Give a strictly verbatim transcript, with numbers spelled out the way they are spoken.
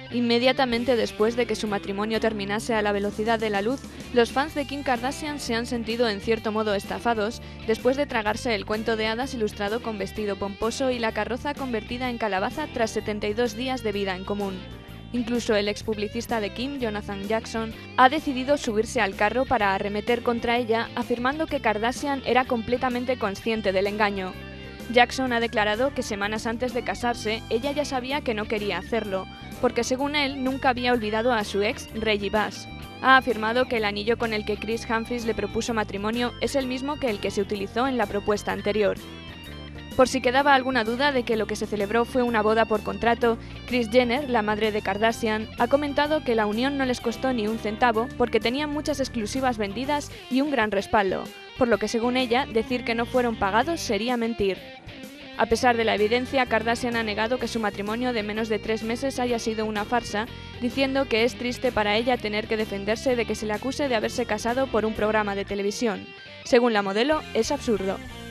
Inmediatamente después de que su matrimonio terminase a la velocidad de la luz, los fans de Kim Kardashian se han sentido en cierto modo estafados después de tragarse el cuento de hadas ilustrado con vestido pomposo y la carroza convertida en calabaza tras setenta y dos días de vida en común. Incluso el ex publicista de Kim, Jonathan Jackson, ha decidido subirse al carro para arremeter contra ella, afirmando que Kardashian era completamente consciente del engaño. Jackson ha declarado que semanas antes de casarse, ella ya sabía que no quería hacerlo, porque según él nunca había olvidado a su ex, Reggie Bush. Ha afirmado que el anillo con el que Kris Humphries le propuso matrimonio es el mismo que el que se utilizó en la propuesta anterior. Por si quedaba alguna duda de que lo que se celebró fue una boda por contrato, Kris Jenner, la madre de Kardashian, ha comentado que la unión no les costó ni un centavo porque tenían muchas exclusivas vendidas y un gran respaldo, por lo que según ella, decir que no fueron pagados sería mentir. A pesar de la evidencia, Kardashian ha negado que su matrimonio de menos de tres meses haya sido una farsa, diciendo que es triste para ella tener que defenderse de que se le acuse de haberse casado por un programa de televisión. Según la modelo, es absurdo.